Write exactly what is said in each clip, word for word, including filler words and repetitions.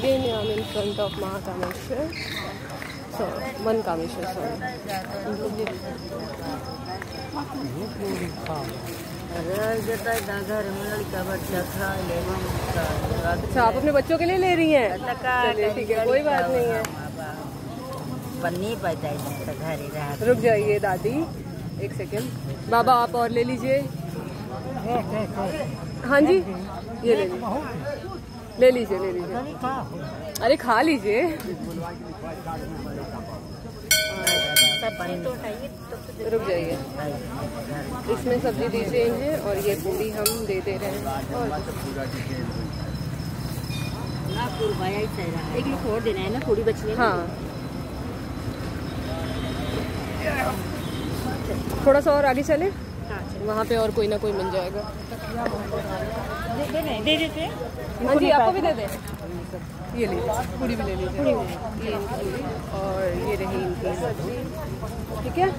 Again, I am in front of Mahakameshwar. So, Mankameshwar, sorry. अच्छा, आप अपने बच्चों के लिए ले रही हैं? चलिए ठीक है, कोई बात नहीं है। रुक जाइए दादी, एक सेकेंड। बाबा आप और ले लीजिए। हाँ जी, ये ले लीजिए, ले लीजिए ले लीजिए। अरे खा लीजिए। रुक जाइए, इसमें सब्जी दीजिए इन्हें और ये पूरी हम दे दे रहे हैं। और एक लोग और देना है ना, पूरी बची है। हाँ, थोड़ा सा और आगे चले, वहाँ पे और कोई ना कोई मिल जाएगा। दे देते हैं। हाँ जी, आपको भी दे दें। ये लीजिए, पूरी भी ले लीजिए। ये इनकी पूरी और ये रही इनकी सब्जी। ठीक है।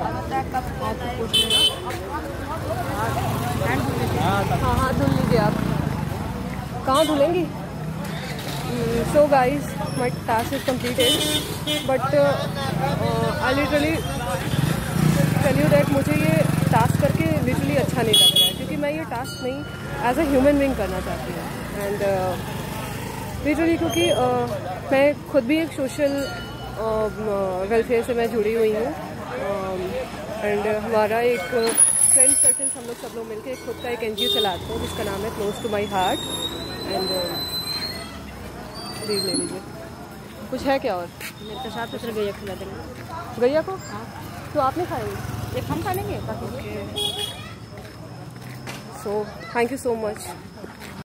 हाँ हाँ धुल लीजिए आप। कहाँ धुलेंगी? So guys, my task is completed, but I literally tell you that मुझे ये टास्क करके लिटरली अच्छा नहीं लग रहा है, क्योंकि मैं ये टास्क नहीं एज अ ह्यूमन बीइंग करना चाहती हूँ। एंड लिटरली क्योंकि uh, मैं खुद भी एक सोशल वेलफेयर से मैं जुड़ी हुई हूँ। एंड uh, हमारा एक फ्रेंड सर्कल, हम लोग सब लोग मिलकर एक खुद का एक एनजीओ चलाते हैं जिसका नाम है close to my heart. And please ले लीजिए। कुछ है क्या और? मेरे के साथ दूसरे गैया खिला देंगे। गैया को? हाँ। तो आप नहीं खाएंगे? एक हम खा लेंगे। So thank you so much.